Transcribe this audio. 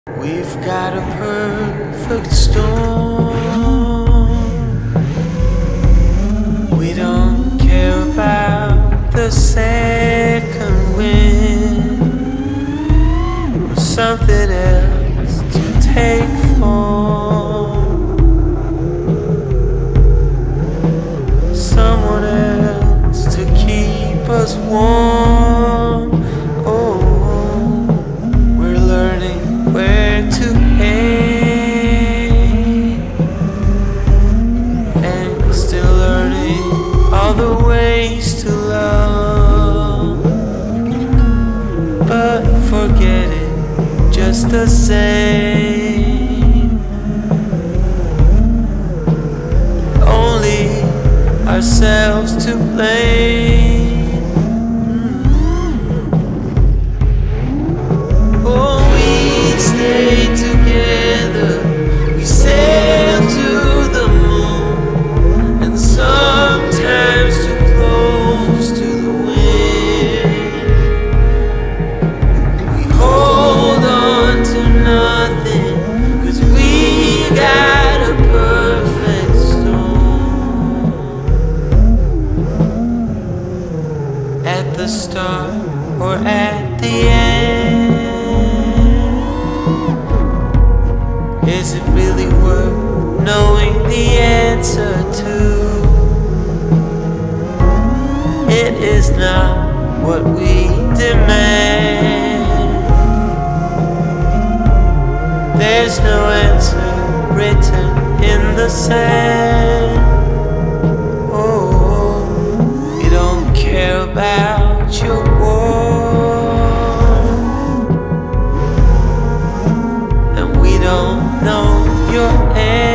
We've got a perfect storm. We don't care about the second wind or something else to take form, someone else to keep us warm. Oh, we're learning where to aim, and still learning all the ways to love, but forget it just the same. Only ourselves to blame. Stay together, we sail to the moon, and sometimes too close to the wind. We hold on to nothing, 'cause we got a perfect storm. At the start or at the end, is it really worth knowing the answer to? It is not what we demand. There's no answer written in the sand. Oh, you don't care about your war, and we don't know your end.